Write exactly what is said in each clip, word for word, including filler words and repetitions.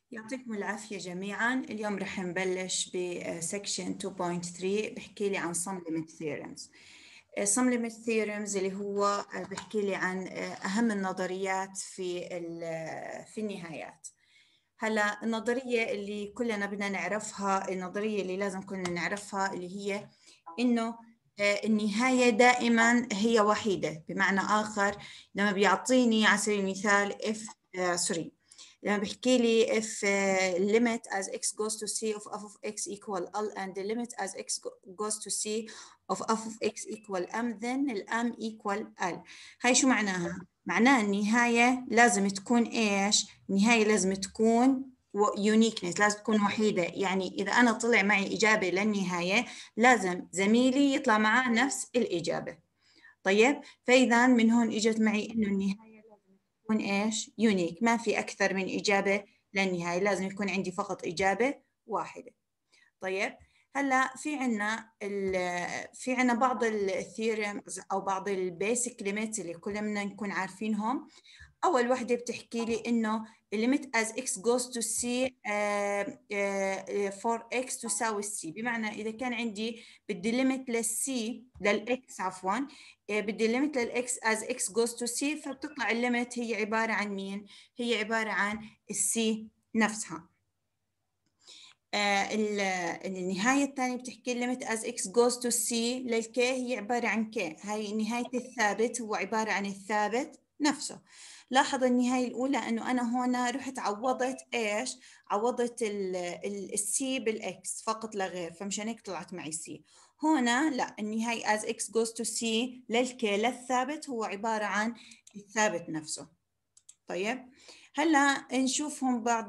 يعطيكم العافية جميعا. اليوم رح نبلش بسكشن اثنين نقطة ثلاثة بحكي لي عن sum limit theorems. sum limit theorems اللي هو بحكي لي عن أهم النظريات في في النهايات. هلا النظرية اللي كلنا بدنا نعرفها، النظرية اللي لازم كلنا نعرفها اللي هي إنه النهاية دائما هي وحيدة. بمعنى آخر لما بيعطيني على سبيل المثال if سوري لما بحكي لي if uh, limit as x goes to c of f of x equal L and the limit as x goes to c of f of x equal m, then ال m equal L. هاي شو معناها؟ معناها النهاية لازم تكون إيش؟ النهاية لازم تكون uniqueness، لازم تكون وحيدة. يعني إذا أنا طلع معي إجابة للنهاية لازم زميلي يطلع معاه نفس الإجابة. طيب، فإذا من هون إجت معي إنه النهاية تكون إيش؟ يونيك، ما في أكثر من إجابة للنهاية، لازم يكون عندي فقط إجابة واحدة. طيب، هلا في عنا في عنا بعض الثيوريمز أو بعض البيسك ليميتس اللي كلنا نكون عارفينهم. أول وحدة بتحكي لي إنه limit as x goes to c uh, uh, for x تساوي c. بمعنى إذا كان عندي بدي limit للc للx عفواً بدي limit للx as x goes to c، فبتطلع الليمت هي عبارة عن مين؟ هي عبارة عن الc نفسها. آه النهاية الثانية بتحكي limit as x goes to c للk هي عبارة عن k. هاي نهاية الثابت هو عبارة عن الثابت نفسه. لاحظ النهاية الأولى أنه أنا هنا رحت عوضت إيش؟ عوضت السي بالإكس فقط لا غير، فمشان هيك طلعت معي سي. هنا لا، النهاية as x goes to c للك للثابت هو عبارة عن الثابت نفسه. طيب، هلا نشوفهم بعض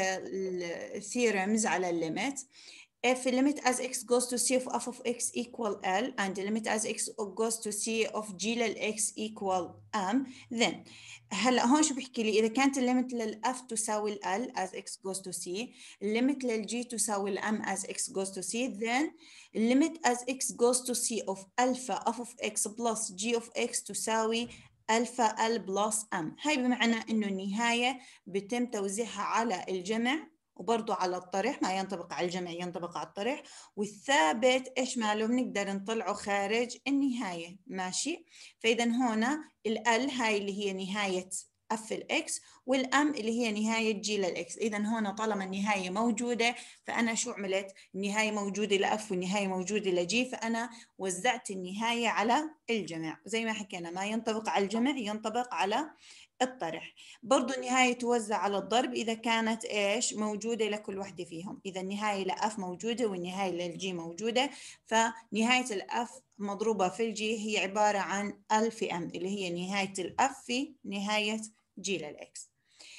الثيورمز على الليمت. if limit as x goes to c of f of x equal L and limit as x goes to c of g لل x equal m, then هلا هون شو بحكي لي؟ إذا كانت الليمت للf تساوي ال as x goes to c، الليمت للg تساوي الm as x goes to c، then limit as x goes to c of alpha f of x plus g of x تساوي ألفا ال بلس ام. هاي بمعنى إنه النهاية بتم توزيعها على الجمع وبرضو على الطرح، ما ينطبق على الجمع ينطبق على الطرح، والثابت إيش ماله بنقدر نطلعه خارج النهاية. ماشي، فإذا هنا ال هاي اللي هي نهاية اف الاكس والام اللي هي نهايه جي للاكس. اذا هنا طالما النهايه موجوده فانا شو عملت؟ النهايه موجوده لاف والنهايه موجوده لجي، فانا وزعت النهايه على الجمع. زي ما حكينا ما ينطبق على الجمع ينطبق على الطرح. برضو النهاية توزع على الضرب إذا كانت إيش موجودة لكل وحدة فيهم. إذا النهاية لأف موجودة والنهاية للجي موجودة، فنهاية الأف مضروبة في الجي هي عبارة عن ال في ام اللي هي نهاية الأف في نهاية جي للإكس.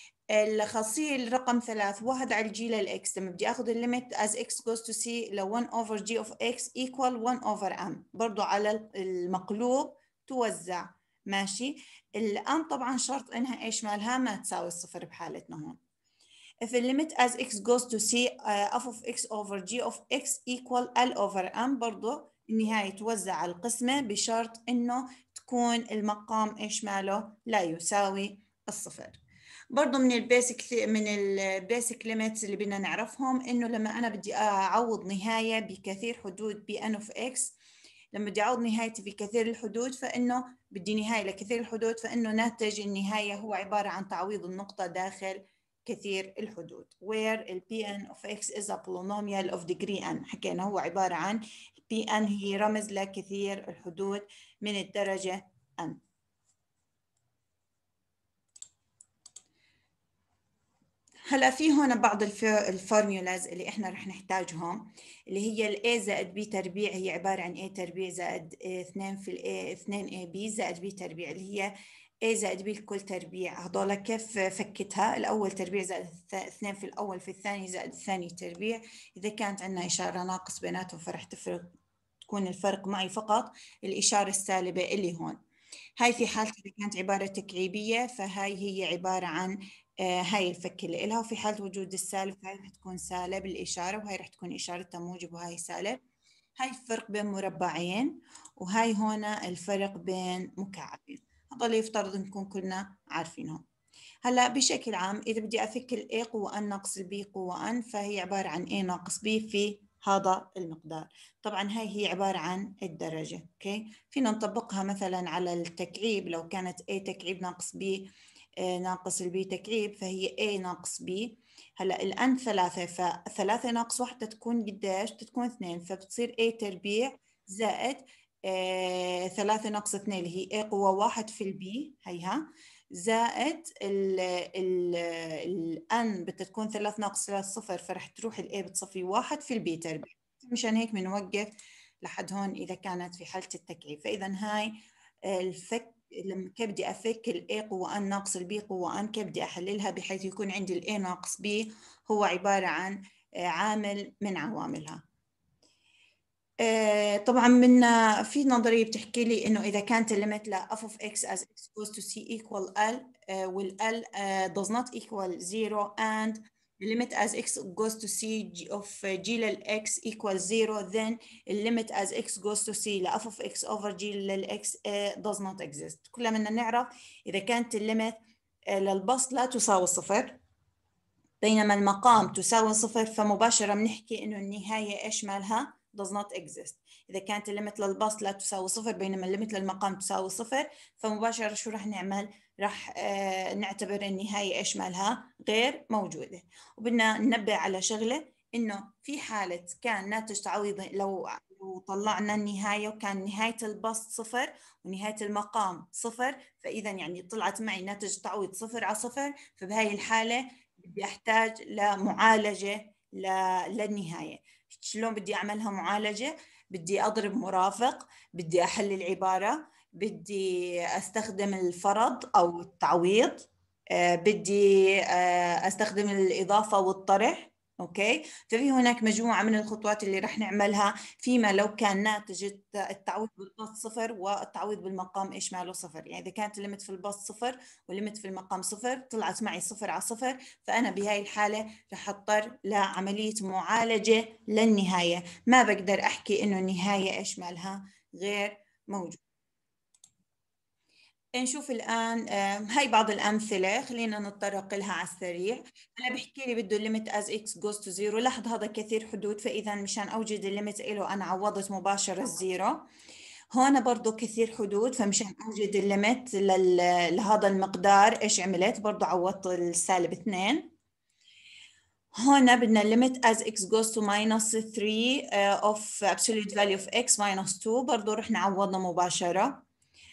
الخاصية الرقم ثلاث، واحد على الجي للإكس، لما بدي أخذ الليمت as x goes to c ل one over g of x equal one over m، برضو على المقلوب توزع. ماشي، الآن طبعا شرط إنها إيش مالها ما تساوي الصفر بحالتنا هون. if the limit as x goes to c uh, f of x over g of x equal L over m، برضو النهاية توزع على القسمة بشرط إنه تكون المقام إيش ماله لا يساوي الصفر. برضو من البيسك من البيسك ليميتس اللي بدنا نعرفهم إنه لما أنا بدي أعوض نهاية بكثير حدود ب n of x، لما بدي أعوض نهايتي بكثير الحدود فإنه بدي نهاية لكثير الحدود، فإنه ناتج النهاية هو عبارة عن تعويض النقطة داخل كثير الحدود where ال Pn of x is a polynomial of degree n. حكينا هو عبارة عن Pn هي رمز لكثير الحدود من الدرجة n. هلا في هون بعض الفورمولاز اللي احنا رح نحتاجهم، اللي هي ال A زائد B تربيع هي عبارة عن A تربيع زائد اثنين في ال A اثنين A B زائد B تربيع، اللي هي A زائد B الكل تربيع. هذول كيف فكتها؟ الأول تربيع زائد اثنين في الأول في الثاني زائد الثاني تربيع. إذا كانت عندنا إشارة ناقص بيناتهم فرح تفرق، تكون الفرق معي فقط الإشارة السالبة اللي هون. هاي في حالة إذا كانت عبارة تكعيبية فهاي هي عبارة عن آه هاي الفك اللي إلها. وفي حالة وجود السالب هاي رح تكون سالب الإشارة وهاي رح تكون إشارتها موجب وهاي سالب. هاي الفرق بين مربعين وهاي هنا الفرق بين مكعبين. هذول يفترض نكون كلنا عارفينهم. هلا بشكل عام إذا بدي أفك ال A قوة N ناقص ال B قوة N فهي عبارة عن A ناقص B في هذا المقدار. طبعا هاي هي عبارة عن الدرجة. أوكي، فينا نطبقها مثلا على التكعيب. لو كانت A تكعيب ناقص B ناقص ال B تكعيب فهي A ناقص B. هلا ال N ثلاثة، فثلاثة ناقص واحدة تكون قديش؟ تكون اثنين، فبتصير A تربيع زائد آه ثلاثة ناقص اثنين اللي هي A قوة واحد في ال B هيها، زائد ال ال ال N بدها تكون ثلاث ناقص ثلاث صفر، فرح تروح ال A بتصفي واحد في ال B تربيع. مشان هيك بنوقف لحد هون إذا كانت في حالة التكعيب. فإذا هاي الفك لما كيف بدي أفك ال A قوة N ناقص ال B قوة N، كيف بدي أحللها بحيث يكون عندي ال A ناقص B هو عبارة عن عامل من عواملها. طبعا من في نظريه بتحكي لي انه اذا كانت الليمت ل f of x as x goes to c equal l وال l does not equal zero and the limit as x goes to c of g لل x equals zero, then the limit as x goes to c ل f of x over g لل x does not exist. كلنا بدنا نعرف اذا كانت الليمت للبسط لا تساوي صفر بينما المقام تساوي صفر، فمباشرة بنحكي إنه النهاية إيش مالها؟ does not exist. إذا كانت الليمت للبسط لا تساوي صفر بينما الليمت للمقام تساوي صفر، فمباشرة شو رح نعمل؟ رح آه نعتبر النهاية إيش مالها؟ غير موجودة. وبدنا ننبه على شغلة، إنه في حالة كان ناتج تعويض، لو لو طلعنا النهاية وكان نهاية البسط صفر ونهاية المقام صفر، فإذا يعني طلعت معي ناتج تعويض صفر على صفر، فبهاي الحالة بدي أحتاج لمعالجة للنهاية. شلون بدي أعملها معالجة؟ بدي أضرب مرافق، بدي أحل العبارة، بدي أستخدم الفرض أو التعويض، آه بدي آه أستخدم الإضافة والطرح. أوكي، ففي هناك مجموعة من الخطوات اللي رح نعملها فيما لو كان ناتج التعويض بالبسط صفر والتعويض بالمقام إيش ماله صفر. يعني إذا كانت الليمت في البسط صفر والليمت في المقام صفر، طلعت معي صفر على صفر، فأنا بهاي الحالة رح أضطر لعملية معالجة للنهاية. ما بقدر أحكي إنه النهاية إيش مالها؟ غير موجود. نشوف الآن هاي بعض الأمثلة، خلينا نتطرق لها على السريع. أنا بحكي لي بده الليمت as x goes to zero. لاحظ هذا كثير حدود، فإذا مشان أوجد الليمت له أنا عوضت مباشرة الزيرو. هون برضو كثير حدود، فمشان أوجد الليمت لهذا المقدار إيش عملت؟ برضو عوضت السالب اثنين. هون بدنا الليمت as x goes to minus three uh, of absolute value of x minus two، برضو رحنا عوضنا مباشرة.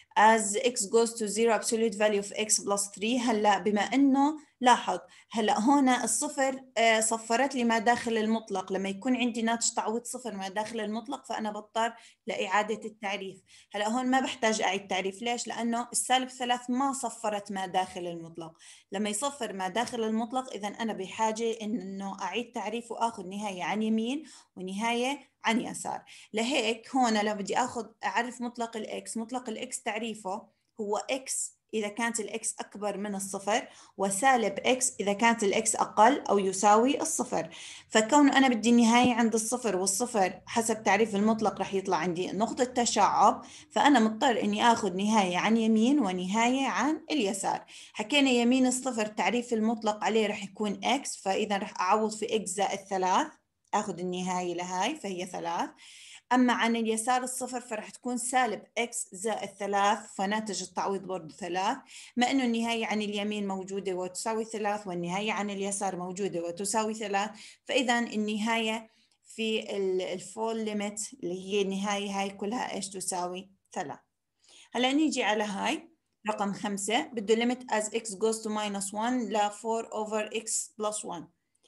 as x goes to zero absolute value of x plus three. هلا بما انه لاحظ هلا هون الصفر آه صفرت لي ما داخل المطلق. لما يكون عندي ناتج تعويض صفر ما داخل المطلق فانا بضطر لاعاده التعريف. هلا هون ما بحتاج اعيد تعريف. ليش؟ لانه السالب ثلاث ما صفرت ما داخل المطلق. لما يصفر ما داخل المطلق اذا انا بحاجه انه اعيد تعريف واخذ نهايه عن يمين ونهايه عن يسار. لهيك هون لو بدي اخذ اعرف مطلق الاكس، مطلق الاكس تعريفه هو اكس اذا كانت الاكس اكبر من الصفر، وسالب اكس اذا كانت الاكس اقل او يساوي الصفر. فكون انا بدي النهايه عند الصفر، والصفر حسب تعريف المطلق رح يطلع عندي نقطه تشعب، فانا مضطر اني اخذ نهايه عن يمين ونهايه عن اليسار. حكينا يمين الصفر تعريف المطلق عليه رح يكون اكس، فاذا رح اعوض في اكس زائد ثلاث، اخذ النهايه لهاي فهي ثلاث. أما عن اليسار الصفر فرح تكون سالب إكس زائد ثلاث، فناتج التعويض برضو ثلاث. ما أنه النهاية عن اليمين موجودة وتساوي ثلاث، والنهاية عن اليسار موجودة وتساوي ثلاث، فإذا النهاية في الفول ليميت اللي هي النهاية هاي كلها إيش تساوي؟ ثلاث. هلا نيجي على هاي رقم خمسة، بده limit as x goes to minus one ل four over x plus one.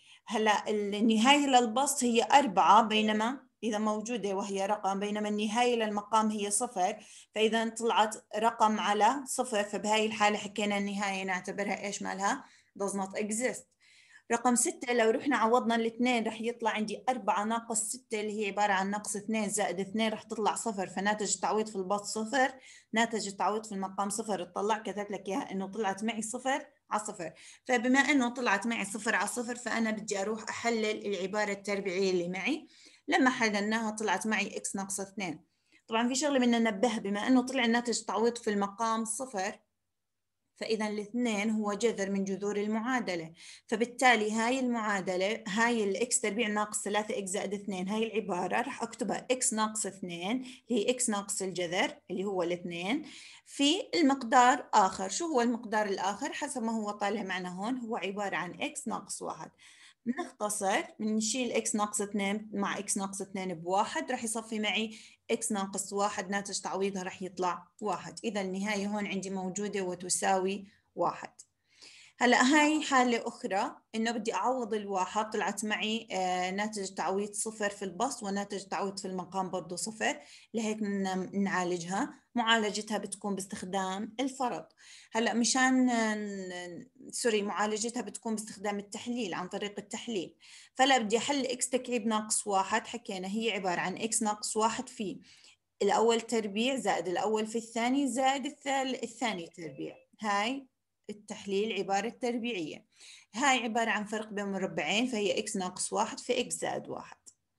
هلا النهاية للبسط هي أربعة بينما إذا موجودة وهي رقم، بينما النهاية للمقام هي صفر، فإذا طلعت رقم على صفر، فبهاي الحالة حكينا النهاية نعتبرها إيش مالها؟ does not exist. رقم ستة لو رحنا عوضنا الاثنين رح يطلع عندي أربعة ناقص ستة اللي هي عبارة عن ناقص اثنين زائد اثنين، رح تطلع صفر، فناتج التعويض في البسط صفر، ناتج التعويض في المقام صفر. اطلع كتبت لك إياها إنه طلعت معي صفر على صفر. فبما إنه طلعت معي صفر على صفر فأنا بدي أروح أحلل العبارة التربيعية اللي معي. لما حللناها طلعت معي إكس ناقص اثنين. طبعا في شغلة بدنا ننبهها، بما إنه طلع ناتج التعويض في المقام صفر فإذا الاثنين هو جذر من جذور المعادلة، فبالتالي هاي المعادلة هاي الإكس تربيع ناقص ثلاثة إكس زائد اثنين، هاي العبارة راح أكتبها إكس ناقص اثنين اللي هي إكس ناقص الجذر اللي هو الاثنين في المقدار آخر. شو هو المقدار الآخر؟ حسب ما هو طالع معنا هون هو عبارة عن إكس ناقص واحد. بنختصر بنشيل إكس ناقص اثنين مع إكس ناقص اثنين بواحد، راح يصفي معي إكس ناقص واحد، ناتج تعويضها راح يطلع واحد. إذا النهاية هون عندي موجودة وتساوي واحد. هلا هاي حالة أخرى إنه بدي أعوض الواحد، طلعت معي آه ناتج تعويض صفر في البسط وناتج تعويض في المقام برضو صفر، لهيك نعالجها. معالجتها بتكون باستخدام الفرض. هلا مشان آه سوري معالجتها بتكون باستخدام التحليل عن طريق التحليل. فلا بدي أحل إكس تكعيب ناقص واحد، حكينا هي عبارة عن إكس ناقص واحد في الأول تربيع زائد الأول في الثاني زائد الثاني تربيع. هاي التحليل عبارة تربيعية. هاي عبارة عن فرق بين مربعين، فهي إكس ناقص واحد في إكس زائد واحد.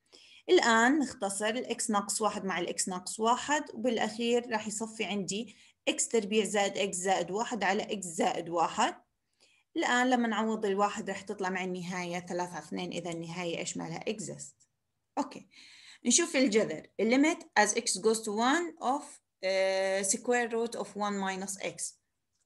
الآن نختصر الإكس ناقص واحد مع الإكس ناقص واحد، وبالأخير راح يصفي عندي إكس تربيع زائد إكس زائد واحد على إكس زائد واحد. الآن لما نعوض الواحد راح تطلع معي النهاية ثلاثة على اثنين، إذا النهاية إيش مالها؟ exist. أوكي، نشوف الجذر. limit as x goes to one of uh, square root of one minus x.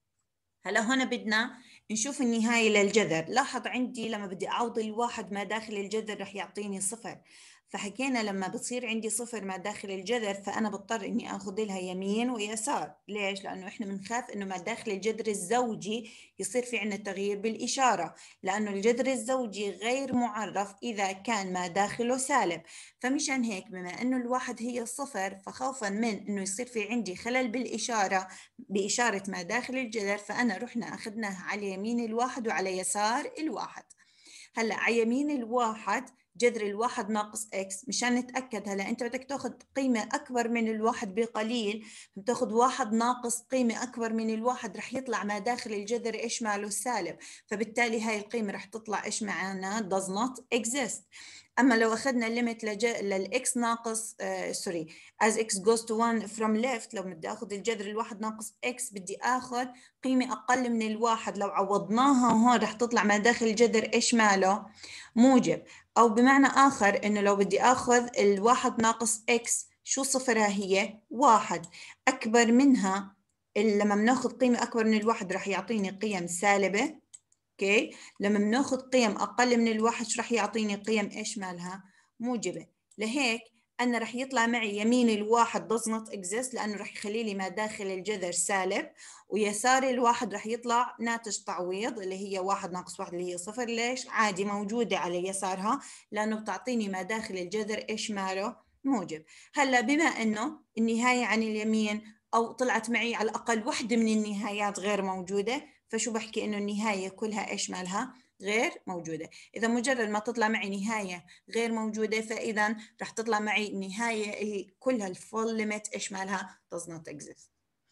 هلا هنا بدنا نشوف النهاية للجذر. لاحظ عندي لما بدي أعوض الواحد ما داخل الجذر رح يعطيني صفر، فحكينا لما بصير عندي صفر ما داخل الجذر فأنا بضطر إني أخذ لها يمين ويسار. ليش؟ لأنه إحنا بنخاف إنه ما داخل الجذر الزوجي يصير في عندنا تغيير بالإشارة، لأنه الجذر الزوجي غير معرف إذا كان ما داخله سالب. فمشان هيك بما إنه الواحد هي صفر، فخوفا من إنه يصير في عندي خلل بالإشارة بإشارة ما داخل الجذر، فأنا رحنا أخذناها على يمين الواحد وعلى يسار الواحد. هلا على يمين الواحد جذر الواحد ناقص إكس، مشان نتأكد. هلا أنت بدك تاخذ قيمة أكبر من الواحد بقليل، بتاخذ واحد ناقص قيمة أكبر من الواحد، رح يطلع ما داخل الجذر إيش ماله؟ السالب. فبالتالي هاي القيمة رح تطلع إيش معنا؟ does not exist. أما لو أخذنا الليمت للإكس ناقص آه سوري as x goes to one from left، لو بدي أخذ الجذر الواحد ناقص x بدي أخذ قيمة أقل من الواحد، لو عوضناها هون رح تطلع ما داخل الجذر إيش ماله؟ موجب. أو بمعنى آخر إنه لو بدي أخذ الواحد ناقص x شو صفرها؟ هي واحد. أكبر منها لما بناخذ قيمة أكبر من الواحد رح يعطيني قيم سالبة. اوكي، لما بناخذ قيم اقل من الواحد شو رح يعطيني؟ قيم ايش مالها؟ موجبه. لهيك انا رح يطلع معي يمين الواحد does not exist لانه رح يخلي لي ما داخل الجذر سالب، ويسار الواحد رح يطلع ناتج تعويض اللي هي واحد ناقص واحد اللي هي صفر. ليش؟ عادي موجوده على يسارها لانه بتعطيني ما داخل الجذر ايش ماله؟ موجب. هلا بما انه النهايه عن اليمين او طلعت معي على الاقل وحده من النهايات غير موجوده، فشو بحكي؟ إنه النهاية كلها إيش مالها؟ غير موجودة. إذا مجرد ما تطلع معي نهاية غير موجودة فإذا رح تطلع معي النهاية كلها الفول ليميت إيش مالها؟ does not exist.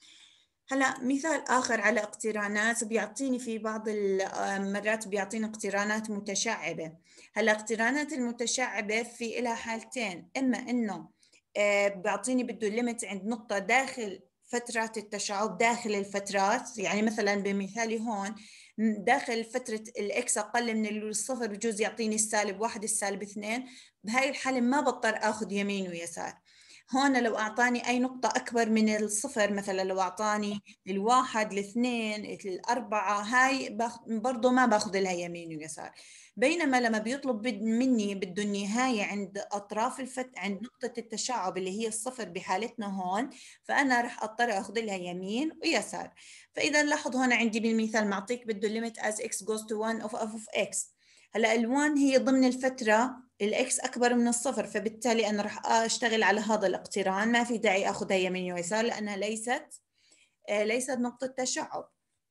هلا مثال آخر على اقترانات بيعطيني في بعض المرات بيعطيني اقترانات متشعبة. هلا اقترانات المتشعبة في إلها حالتين، إما إنه بيعطيني بده الليمت عند نقطة داخل فترات التشعب داخل الفترات، يعني مثلا بمثالي هون داخل فترة الإكس أقل من الصفر بجوز يعطيني السالب واحد السالب اثنين، بهاي الحالة ما بضطر أخذ يمين ويسار. هون لو أعطاني أي نقطة أكبر من الصفر، مثلا لو أعطاني الواحد الاثنين الأربعة، هاي برضو ما باخذ لها يمين ويسار. بينما لما بيطلب مني بده النهاية عند أطراف الفت عند نقطة التشعب اللي هي الصفر بحالتنا هون، فأنا رح أضطر أخذ لها يمين ويسار. فإذا لاحظ هون عندي بالمثال معطيك بده limit as x goes to one of f of x. هلا الوان هي ضمن الفترة الاكس اكبر من الصفر، فبالتالي انا راح اشتغل على هذا الاقتران، ما في داعي اخذها يمين ويسار لانها ليست آه ليست نقطة تشعب.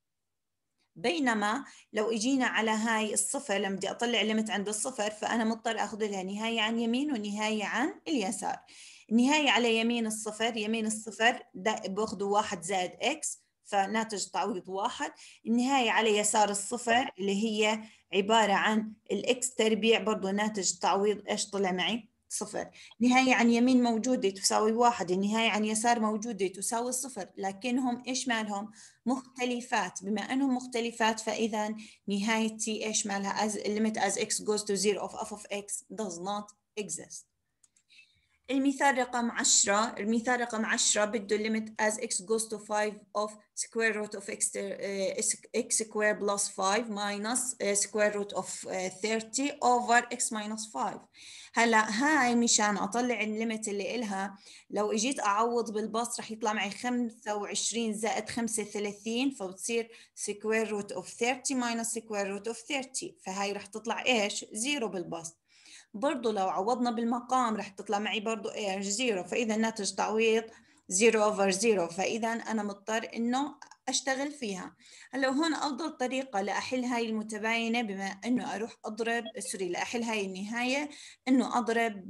بينما لو اجينا على هاي الصفر لما بدي اطلع ليمت عند الصفر فانا مضطر اخذ لها نهاية عن يمين ونهاية عن اليسار. النهاية على يمين الصفر، يمين الصفر باخذوا واحد زائد اكس فناتج تعويض واحد. النهاية على يسار الصفر اللي هي عبارة عن الإكس تربيع برضو ناتج تعويض إيش طلع معي؟ صفر، نهاية عن يمين موجودة تساوي واحد، النهاية عن يسار موجودة تساوي صفر، لكنهم إيش مالهم؟ مختلفات. بما أنهم مختلفات فإذا نهاية t إيش مالها؟ as limit as x goes to zero of f of x does not exist. المثال رقم عشرة، المثال رقم عشرة بده limit as x goes to five of square root of x, uh, x square plus five minus uh, square root of uh, thirty over x minus five. هلا هاي مشان اطلع الليمت اللي إلها، لو اجيت اعوض بالبسط رح يطلع معي خمسة وعشرين زائد خمسة ثلاثين، فبتصير square root of thirty minus square root of thirty، فهاي رح تطلع ايش؟ زيرو بالبسط. برضو لو عوضنا بالمقام رح تطلع معي برضو ايش؟ زيرو، فإذا ناتج تعويض زيرو اوفر زيرو، فإذا أنا مضطر إنه أشتغل فيها. هلا هون أفضل طريقة لأحل هاي المتباينة بما إنه أروح أضرب سوري لأحل هاي النهاية إنه أضرب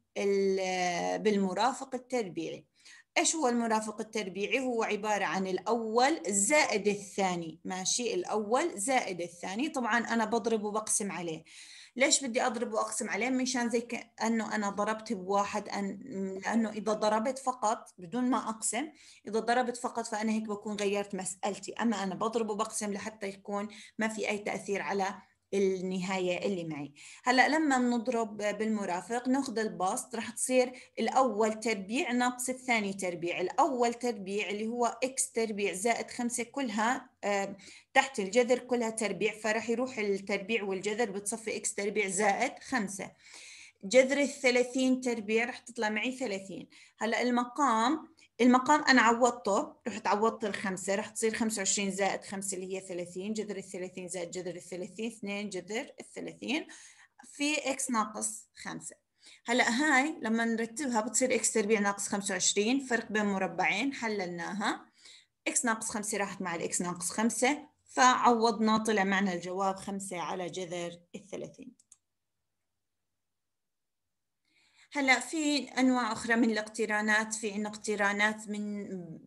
بالمرافق التربيعي. إيش هو المرافق التربيعي؟ هو عبارة عن الأول زائد الثاني، ماشي؟ الأول زائد الثاني، طبعا أنا بضرب وبقسم عليه. ليش بدي أضرب وأقسم عليه؟ مشان زي كأنه أنا ضربت بواحد، أن لأنه إذا ضربت فقط بدون ما أقسم، إذا ضربت فقط فأنا هيك بكون غيرت مسألتي، أما أنا بضرب وبقسم لحتى يكون ما في أي تأثير على النهاية اللي معي. هلأ لما بنضرب بالمرافق ناخذ البسط، رح تصير الأول تربيع ناقص الثاني تربيع. الأول تربيع اللي هو إكس تربيع زائد خمسة كلها آه تحت الجذر كلها تربيع، فرح يروح التربيع والجذر بتصفي إكس تربيع زائد خمسة. جذر الثلاثين تربيع رح تطلع معي ثلاثين. هلأ المقام المقام أنا عوضته، رحت عوضت الخمسة، رح تصير خمسة وعشرين زائد خمسة اللي هي ثلاثين، جذر الثلاثين زائد جذر الثلاثين اثنين جذر الثلاثين في إكس ناقص خمسة. هلأ هاي لما نرتبها بتصير إكس تربيع ناقص خمسة وعشرين، فرق بين مربعين حللناها، إكس ناقص خمسة راحت مع الإكس ناقص خمسة، فعوضنا طلع معنا الجواب خمسة على جذر الثلاثين. هلا في انواع اخرى من الاقترانات، في عندنا اقترانات من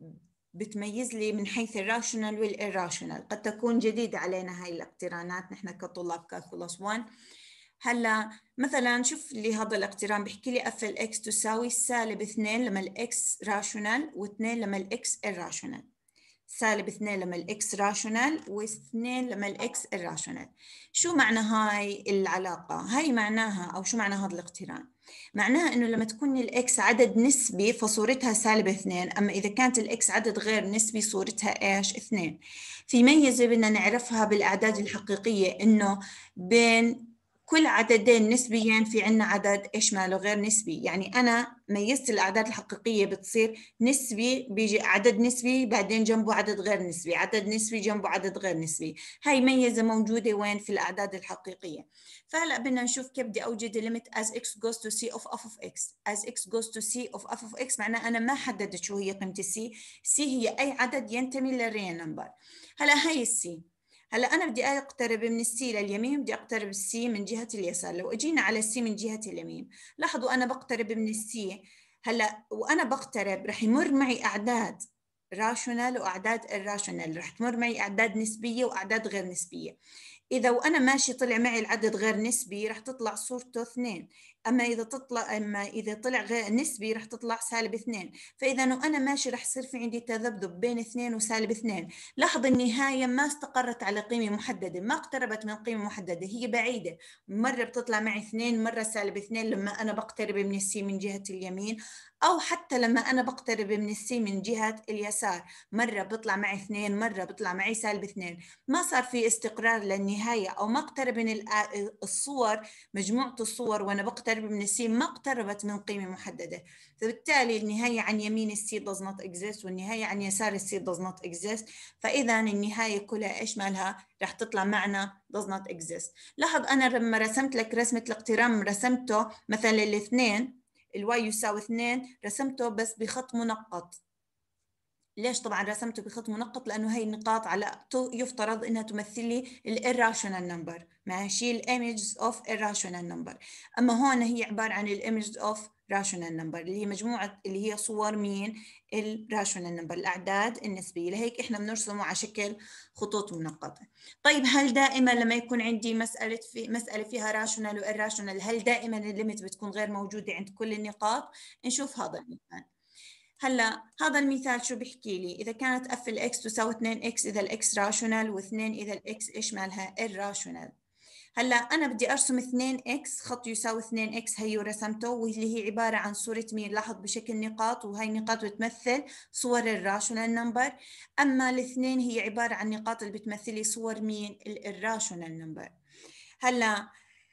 بتميز لي من حيث الراشونال والإيراشونال، قد تكون جديدة علينا هاي الاقترانات نحن كطلاب كالكولوس واحد. هلا مثلا شوف لي هذا الاقتران بيحكي لي اف الاكس تساوي سالب اثنين لما الاكس راشونال واثنين لما الاكس إيراشونال، سالب اثنين لما الاكس راشونال واثنين لما الاكس الراشونال. شو معنى هاي العلاقة؟ هاي معناها أو شو معنى هذا الاقتران؟ معناها إنه لما تكون الاكس عدد نسبي فصورتها سالب اثنين، أما إذا كانت الاكس عدد غير نسبي صورتها إيش؟ اثنين. في ميزة بدنا نعرفها بالأعداد الحقيقية، إنه بين كل عددين نسبيين في عنا عدد إيش ماله غير نسبي. يعني أنا ميزت الأعداد الحقيقية بتصير نسبي، بيجي عدد نسبي بعدين جنبه عدد غير نسبي، عدد نسبي جنبه عدد غير نسبي. هاي ميزة موجودة وين؟ في الأعداد الحقيقية. فهلأ بدنا نشوف كيف بدي أوجد limit as x goes to c of f of x. as x goes to c of f of x معناه أنا ما حددت شو هي قيمة السي. سي هي أي عدد ينتمي للريال نمبر. هلأ هاي السي، هلا انا بدي اقترب من السي لليمين، بدي اقترب السي من جهه اليسار. لو اجينا على السي من جهه اليمين لاحظوا انا بقترب من السي. هلا وانا بقترب رح يمر معي اعداد راشونال واعداد الراشونال، رح تمر معي اعداد نسبيه واعداد غير نسبيه. إذا وأنا ماشي طلع معي العدد غير نسبي رح تطلع صورته اثنين، أما إذا تطلع أما إذا طلع غير نسبي رح تطلع سالب اثنين. فإذا وأنا ماشي رح يصير في عندي تذبذب بين اثنين وسالب اثنين. لاحظ النهاية ما استقرت على قيمة محددة، ما اقتربت من قيمة محددة، هي بعيدة، مرة بتطلع معي اثنين مرة سالب اثنين لما أنا بقترب من السي من جهة اليمين، أو حتى لما أنا بقترب من السي من جهة اليسار مرة بطلع معي اثنين مرة بطلع معي سالب اثنين. ما صار في استقرار للنهاية، أو ما اقترب من الصور، مجموعة الصور وأنا بقترب من السي ما اقتربت من قيمة محددة، فبالتالي النهاية عن يمين السي does not exist والنهاية عن يسار السي does not exist. فإذا النهاية كلها إيش مالها؟ رح تطلع معنا does not exist. لاحظ أنا لما رسمت لك رسمة الاقتران رسمته مثلا الاثنين الواي يساوي اثنين، رسمته بس بخط منقط. ليش طبعا رسمته بخط منقط؟ لانه هي النقاط على يفترض انها تمثل لي الirrational number، ماشي، الايمجز اوف irrational number. اما هون هي عباره عن الايمجز اوف راشونال نمبر، اللي هي مجموعة اللي هي صور مين؟ الراشونال نمبر، الأعداد النسبية. لهيك إحنا بنرسمه على شكل خطوط منقطة. طيب هل دائما لما يكون عندي مسألة في مسألة فيها راشونال وإيراشونال، هل دائما الليمت بتكون غير موجودة عند كل النقاط؟ نشوف هذا المثال. هلا هذا المثال شو بيحكي لي؟ إذا كانت اف الاكس تساوي اثنين اكس إذا الاكس راشونال، و2 إذا الاكس إيش مالها؟ الراشونال. هلا أنا بدي أرسم اثنين اكس، خط يساوي اثنين اكس، هيو رسمته، واللي هي عبارة عن صورة مين؟ لاحظ بشكل نقاط، وهي النقاط بتمثل صور الراشونال نمبر، أما الاثنين هي عبارة عن نقاط اللي بتمثلي صور مين؟ الراشونال نمبر. هلا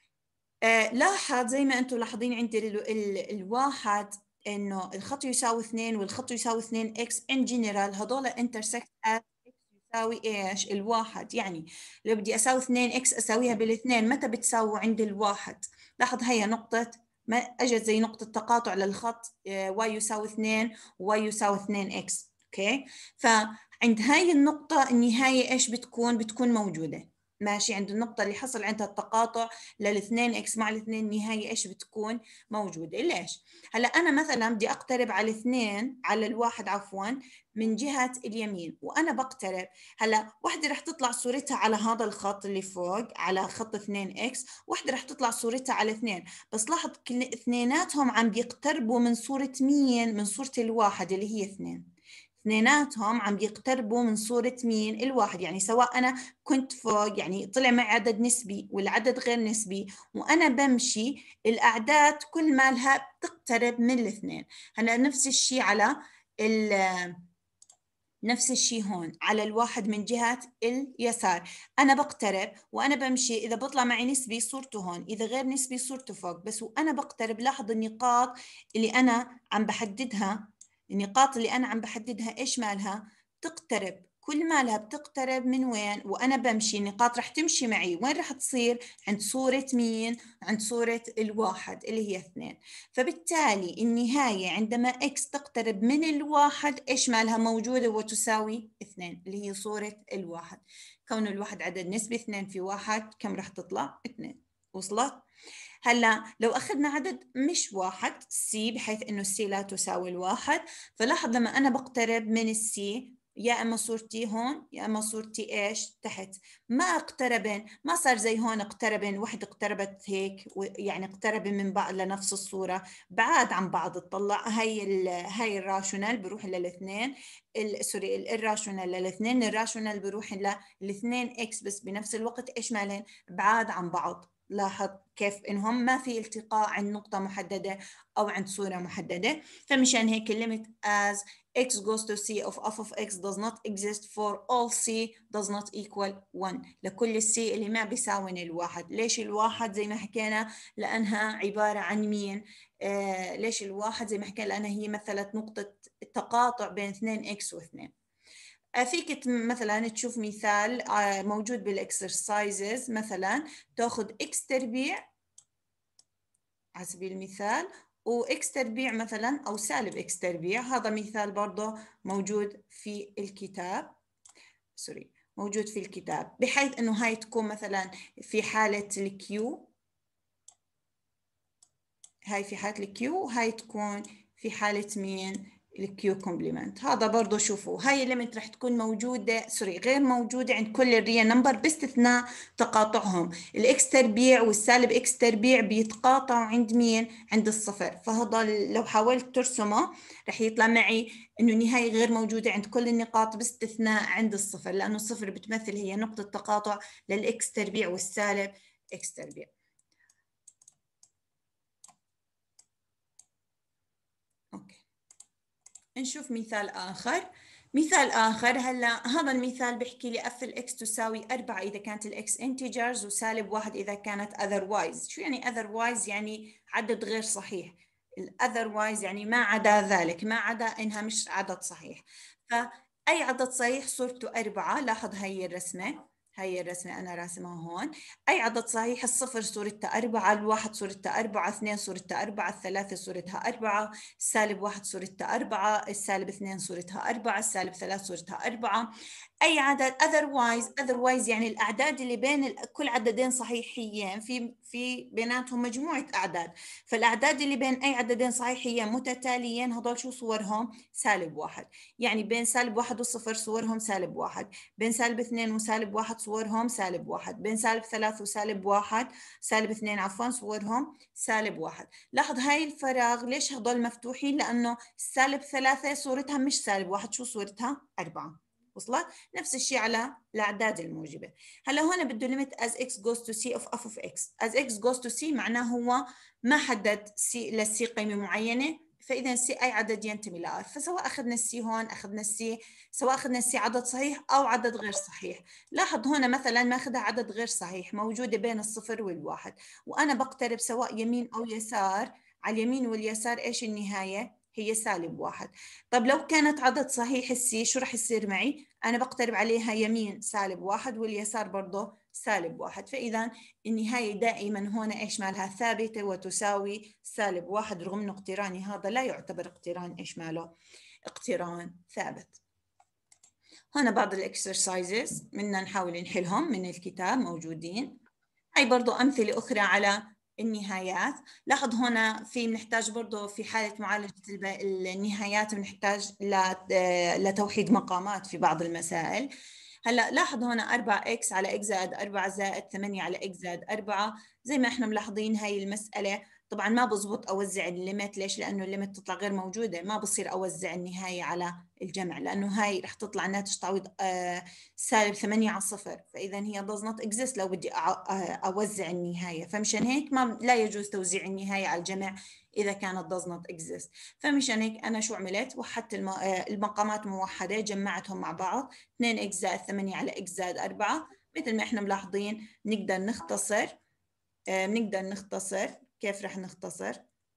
آه لاحظ زي ما أنتم لاحظين عندي ال ال الواحد إنه الخط يساوي اثنين والخط يساوي اثنين اكس in general هذول intersect at x يساوي إيش؟ الواحد. يعني لو بدي أساوي اثنين اكس أساويها بالاثنين، متى بتساوي؟ عند الواحد. لاحظ هي نقطة ما أجت زي نقطة تقاطع للخط آه y يساوي اثنين و y يساوي اثنين اكس. أوكي، فعند هاي النقطة النهاية إيش بتكون؟ بتكون موجودة. ماشي، عند النقطة اللي حصل عندها التقاطع للاثنين اكس مع الاثنين نهاية ايش بتكون؟ موجودة. ليش؟ هلا أنا مثلا بدي أقترب على الاثنين على الواحد عفوا من جهة اليمين، وأنا بقترب. هلا واحدة رح تطلع صورتها على هذا الخط اللي فوق على خط اثنين اكس، واحدة رح تطلع صورتها على اثنين، بس لاحظ كل اثنيناتهم عم بيقتربوا من صورة مين؟ من صورة الواحد اللي هي اثنين. اثنيناتهم عم بيقتربوا من صورة مين؟ الواحد. يعني سواء أنا كنت فوق يعني طلع معي عدد نسبي والعدد غير نسبي، وأنا بمشي الأعداد كل ما لها بتقترب من الاثنين. هلا نفس الشيء على ال نفس الشيء هون على الواحد من جهة اليسار، أنا بقترب وأنا بمشي، إذا بطلع معي نسبي صورته هون، إذا غير نسبي صورته فوق، بس وأنا بقترب لاحظ النقاط اللي أنا عم بحددها، النقاط اللي أنا عم بحددها إيش مالها؟ تقترب. كل ما لها بتقترب من وين وأنا بمشي، النقاط رح تمشي معي وين رح تصير؟ عند صورة مين؟ عند صورة الواحد اللي هي اثنين. فبالتالي النهاية عندما إكس تقترب من الواحد إيش مالها؟ موجودة وتساوي اثنين، اللي هي صورة الواحد. كون الواحد عدد نسبي، اثنين في واحد كم رح تطلع؟ اثنين. وصلت؟ هلا لو أخذنا عدد مش واحد سي، بحيث إنه السي لا تساوي الواحد، فلاحظ لما أنا بقترب من السي يا اما صورتي هون يا اما صورتي ايش؟ تحت. ما اقتربن، ما صار زي هون اقتربن، وحده اقتربت هيك يعني اقتربن من بعض لنفس الصوره، بعاد عن بعض. تطلع هاي ال هاي الراشونال بروح للاثنين، سوري الراشونال للاثنين، الراشونال بروح للاثنين اكس، بس بنفس الوقت ايش مالهن؟ بعاد عن بعض. لاحظ كيف انهم ما في التقاء عند نقطه محدده او عند صوره محدده. فمشان هيك limit as x goes to c of f of x does not exist for all c does not equal one. لكل السي اللي ما بيساوي الواحد. ليش الواحد؟ زي ما حكينا لأنها عبارة عن مين؟ آه ليش الواحد؟ زي ما حكينا لأنها هي مثلت نقطة التقاطع بين اثنين اكس واثنين. آه فيك مثلا تشوف مثال آه موجود بالاكسرسايزز، مثلا تاخذ x تربيع على سبيل المثال وإكس تربيع مثلا أو سالب إكس تربيع. هذا مثال برضه موجود في الكتاب، سوري موجود في الكتاب، بحيث إنه هاي تكون مثلا في حالة الكيو، هاي في حالة الكيو، هاي تكون في حالة مين؟ الكيو كومبلمنت. هذا برضه شوفوا هاي الليمت رح تكون موجودة سوري غير موجودة عند كل الريال نمبر باستثناء تقاطعهم. الاكس تربيع والسالب اكس تربيع بيتقاطعوا عند مين؟ عند الصفر. فهذا لو حاولت ترسمه رح يطلع معي انه النهاية غير موجودة عند كل النقاط باستثناء عند الصفر، لأنه الصفر بتمثل هي نقطة تقاطع للاكس تربيع والسالب اكس تربيع. اوكي، نشوف مثال آخر. مثال آخر، هلا هذا المثال بيحكي لي اف الاكس تساوي أربعة إذا كانت الاكس انتجرز وسالب واحد إذا كانت otherwise. شو يعني otherwise؟ يعني عدد غير صحيح. otherwise يعني ما عدا ذلك، ما عدا إنها مش عدد صحيح. فأي عدد صحيح صورته أربعة. لاحظ هي الرسمة، هاي الرسمة أنا راسمها هون. أي عدد صحيح؟ الصفر صورتها أربعة، الواحد صورتها أربعة، اثنين صورتها أربعة، الثلاثة صورتها أربعة، السالب واحد صورتها أربعة، السالب اثنين صورتها أربعة، السالب ثلاثة صورتها أربعة. أي عدد otherwise otherwise يعني الأعداد اللي بين كل عددين صحيحيين في في بيناتهم مجموعة أعداد، فالأعداد اللي بين أي عددين صحيحيين متتاليين هذول شو صورهم؟ سالب واحد. يعني بين سالب واحد وصفر صورهم سالب واحد، بين سالب اثنين وسالب واحد صورهم سالب واحد، بين سالب ثلاث وسالب واحد سالب اثنين عفوا صورهم سالب واحد. لاحظ هاي الفراغ ليش هذول مفتوحين؟ لأنه سالب ثلاثة صورتها مش سالب واحد، شو صورتها؟ أربعة. وصلت؟ نفس الشيء على الأعداد الموجبة. هلا هون بده limit as x goes to c of f of x. as x goes to c معناه هو ما حدد c للسي قيمة معينة، فإذا سي أي عدد ينتمي لآر، فسواء أخذنا السي هون أخذنا السي، سواء أخذنا السي عدد صحيح أو عدد غير صحيح. لاحظ هنا مثلا ماخذها عدد غير صحيح موجودة بين الصفر والواحد، وأنا بقترب سواء يمين أو يسار، على اليمين واليسار إيش النهاية؟ هي سالب واحد. طب لو كانت عدد صحيح السي شو رح يصير معي؟ أنا بقترب عليها يمين سالب واحد واليسار برضه سالب واحد، فإذا النهاية دائما هون إيش مالها؟ ثابتة وتساوي سالب واحد، رغم أنه اقتراني هذا لا يعتبر اقتران إيش ماله؟ اقتران ثابت. هنا بعض الإكسرسايزز بدنا نحاول نحلهم من الكتاب موجودين. هاي برضو أمثلة أخرى على النهايات. لاحظ هنا في بنحتاج برضو في حالة معالجة النهايات بنحتاج لتوحيد مقامات في بعض المسائل. هلا لاحظ هنا أربعة إكس على إكس زائد أربعة زائد ثمانية على إكس زائد أربعة. زي ما احنا ملاحظين هاي المسألة طبعا ما بزبط أوزع الليمت. ليش؟ لأنه الليمت تطلع غير موجودة، ما بصير أوزع النهاية على الجمع، لأنه هاي رح تطلع ناتج تعويض آه سالب ثمانية على صفر، فإذا هي does not exist لو بدي أوزع النهاية. فمشان هيك ما لا يجوز توزيع النهاية على الجمع إذا كانت does not exist. فمشان هيك أنا شو عملت؟ وحدت المقامات موحدة، جمعتهم مع بعض. اثنين إكس زائد ثمانية على إكس زائد أربعة. مثل ما إحنا ملاحظين نقدر نختصر آه بنقدر نختصر. كيف رح نختصر؟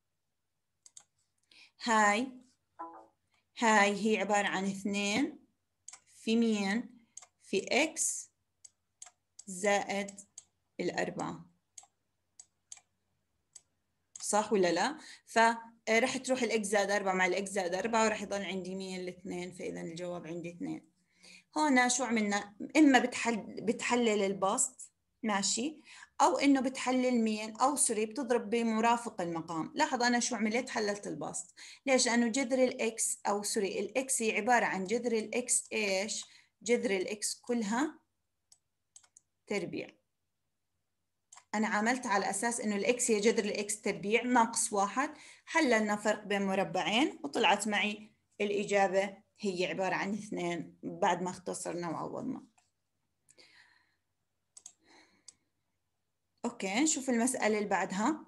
هاي هاي هي عبارة عن اثنين في مين؟ في إكس زائد الأربعة، صح ولا لا؟ فرح تروح الإكس زائد أربعة مع الإكس زائد أربعة ورح يضل عندي مين؟ الاثنين، فإذا الجواب عندي اثنين. هون شو عملنا؟ إما بتحل بتحلل البسط ماشي، أو إنه بتحلل مين؟ أو سوري بتضرب بمرافق المقام. لاحظ أنا شو عملت؟ حللت البسط. ليش؟ لأنه جذر الإكس أو سوري الإكس هي عبارة عن جذر الإكس إيش؟ جذر الإكس كلها تربيع. أنا عملت على أساس إنه الإكس هي جذر الإكس تربيع ناقص واحد، حللنا فرق بين مربعين وطلعت معي الإجابة هي عبارة عن اثنين بعد ما اختصرنا وعوضنا. أوكي نشوف المسألة اللي بعدها.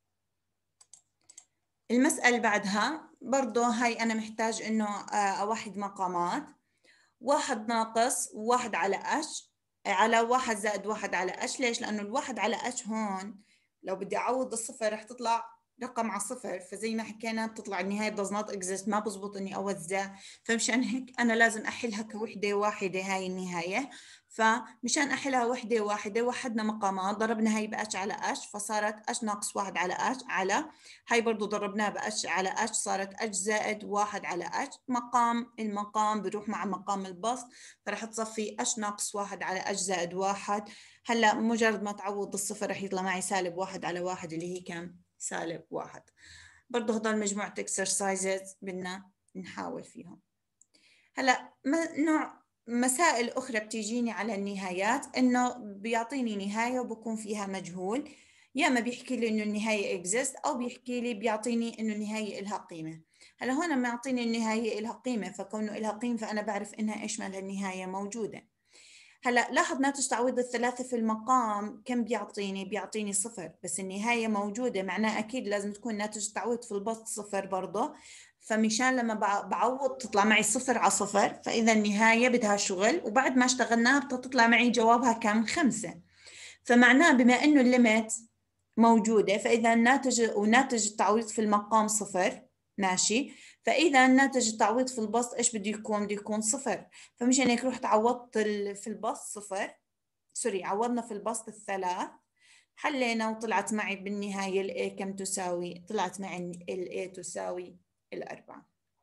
المسألة اللي بعدها برضو هاي أنا محتاج إنه أوحد مقامات. واحد ناقص واحد على أش على واحد زائد واحد على أش. ليش؟ لأنه الواحد على أش هون لو بدي أعوض الصفر رح تطلع رقم على صفر، فزي ما حكينا بتطلع النهاية does not exist، ما بزبط إني أوزع. فمشان هيك أنا لازم أحلها كوحدة واحدة هاي النهاية. فمشان أحلها وحدة واحدة وحدنا مقامات، ضربنا هاي بأش على أش فصارت أش ناقص واحد على أش على هاي برضو ضربناها بأش على أش صارت أش زائد واحد على أش. مقام المقام بروح مع مقام البسط، فرح تصفي أش ناقص واحد على أش زائد واحد. هلا مجرد ما تعوض الصفر رح يطلع معي سالب واحد على واحد اللي هي كم؟ سالب واحد. برضو هضل مجموعة exercises بدنا نحاول فيهم. هلا نوع مسائل أخرى بتيجيني على النهايات إنه بيعطيني نهاية وبكون فيها مجهول، يا اما بيحكي لي انه النهايه اكزيست او بيحكي لي بيعطيني انه النهايه لها قيمه. هلا هون ما يعطيني النهايه لها قيمه، فكونه لها قيمه فانا بعرف انها ايش مالها النهايه موجوده. هلا لاحظ ناتج تعويض الثلاثه في المقام كم بيعطيني؟ بيعطيني صفر، بس النهايه موجوده معناه اكيد لازم تكون ناتج تعويض في البسط صفر برضه، فمشان لما بعوض تطلع معي صفر على صفر، فاذا النهايه بدها شغل وبعد ما اشتغلناها بتطلع معي جوابها كم؟ خمسة. فمعناه بما انه الليمت موجودة فإذا الناتج وناتج التعويض في المقام صفر ماشي، فإذا ناتج التعويض في البسط إيش بده يكون؟ بده يكون صفر. فمشان هيك رحت عوضت في البسط صفر سوري عوضنا في البسط الثلاث، حلينا وطلعت معي بالنهاية ال A كم تساوي؟ طلعت معي ال A تساوي الأربعة.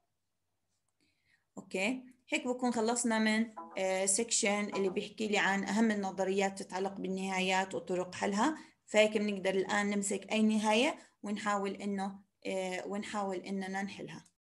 أوكي، هيك بكون خلصنا من سيكشن اللي بيحكي لي عن أهم النظريات تتعلق بالنهايات وطرق حلها. فهيك بنقدر الآن نمسك أي نهاية ونحاول إنه ونحاول إننا نحلها.